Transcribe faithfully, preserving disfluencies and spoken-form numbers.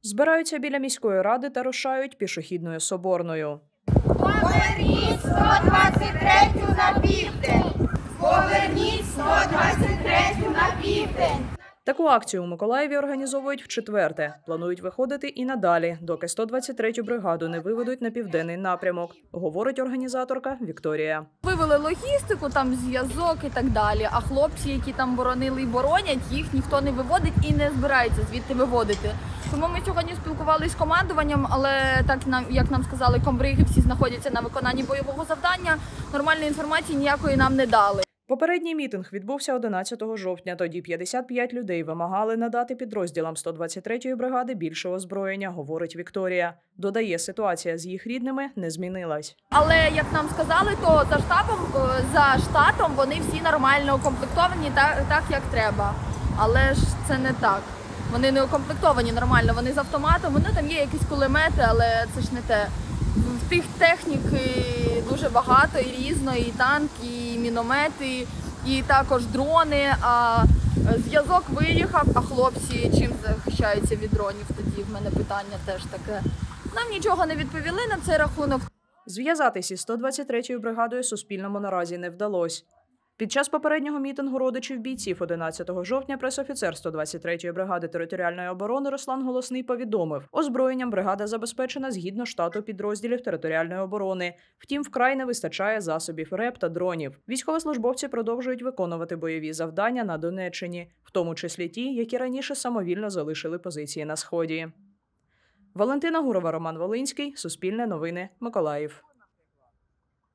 Збираються біля міської ради та рушають пішохідною Соборною. Поверніть сто двадцять третю на південь! Поверніть сто двадцять третю на південь! Таку акцію у Миколаєві організовують вчетверте. Планують виходити і надалі, доки сто двадцять третю бригаду не виведуть на південний напрямок, говорить організаторка Вікторія. Вивели логістику, там зв'язок і так далі, а хлопці, які там боронили і боронять, їх ніхто не виводить і не збирається звідти виводити. Тому ми сьогодні спілкувалися з командуванням, але так, як нам сказали, комбриги всі знаходяться на виконанні бойового завдання, нормальної інформації ніякої нам не дали. Попередній мітинг відбувся одинадцятого жовтня. Тоді п'ятдесят п'ять людей вимагали надати підрозділам сто двадцять третьої бригади більше озброєння, говорить Вікторія. Додає, ситуація з їх рідними не змінилась. Але, як нам сказали, то за штабом, за штатом вони всі нормально укомплектовані так, так, як треба. Але ж це не так. Вони не укомплектовані нормально, вони з автоматом, вони там є якісь кулемети, але це ж не те. В тих техніки дуже багато і різної, і танки, і міномети, і також дрони. А зв'язок виїхав, а хлопці чим захищаються від дронів? Тоді в мене питання теж таке. Нам нічого не відповіли на цей рахунок. Зв'язатись із сто двадцять третьою бригадою Суспільному наразі не вдалося. Під час попереднього мітингу родичів бійців одинадцятого жовтня пресофіцер сто двадцять третьої бригади територіальної оборони Руслан Голосний повідомив, озброєнням бригада забезпечена згідно штату підрозділів територіальної оборони. Втім, вкрай не вистачає засобів РЕП та дронів. Військовослужбовці продовжують виконувати бойові завдання на Донеччині, в тому числі ті, які раніше самовільно залишили позиції на Сході. Валентина Гурова, Роман Волинський, Суспільне новини, Миколаїв.